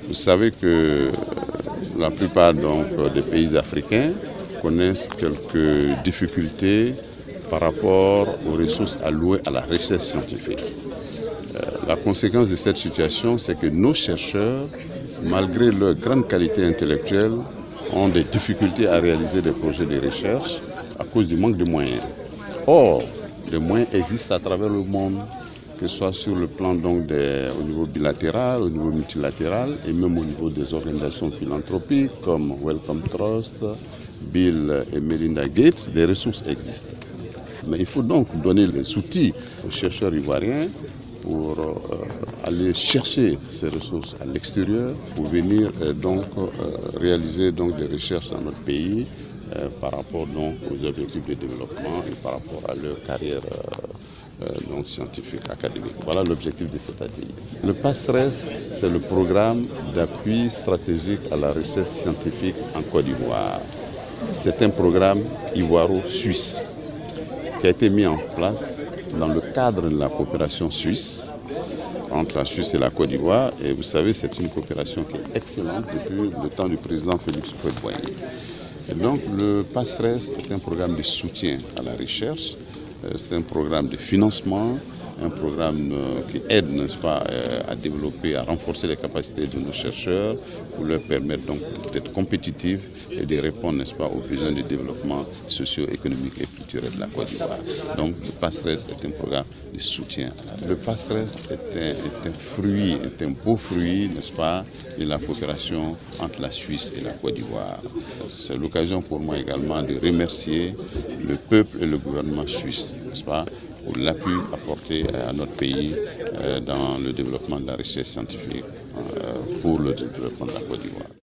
Vous savez que la plupart des pays africains connaissent quelques difficultés par rapport aux ressources allouées à la recherche scientifique. La conséquence de cette situation, c'est que nos chercheurs, malgré leur grande qualité intellectuelle, ont des difficultés à réaliser des projets de recherche à cause du manque de moyens. Or, les moyens existent à travers le monde, que ce soit sur le plan au niveau bilatéral, au niveau multilatéral et même au niveau des organisations philanthropiques comme Wellcome Trust, Bill et Melinda Gates, des ressources existent. Mais il faut donc donner les outils aux chercheurs ivoiriens pour aller chercher ces ressources à l'extérieur, pour venir réaliser des recherches dans notre pays par rapport aux objectifs de développement et par rapport à leur carrière scientifique, académique. Voilà l'objectif de cet atelier. Le PASTRES, c'est le programme d'appui stratégique à la recherche scientifique en Côte d'Ivoire. C'est un programme ivoiro-suisse qui a été mis en place dans le cadre de la coopération suisse, entre la Suisse et la Côte d'Ivoire. Et vous savez, c'est une coopération qui est excellente depuis le temps du président Félix Houphouët-Boigny. Et donc, le PASTRES est un programme de soutien à la recherche, c'est un programme de financement, un programme qui aide, n'est-ce pas, à développer, à renforcer les capacités de nos chercheurs pour leur permettre d'être compétitifs et de répondre, n'est-ce pas, aux besoins de développement socio-économique et culturel de la Côte d'Ivoire. Donc, le PASTRES est un programme de soutien. Le PASTRES est un beau fruit, n'est-ce pas, de la coopération entre la Suisse et la Côte d'Ivoire. C'est l'occasion pour moi également de remercier le peuple et le gouvernement suisse, n'est-ce pas, pour l'appui apporté à notre pays dans le développement de la recherche scientifique pour le développement de la Côte d'Ivoire.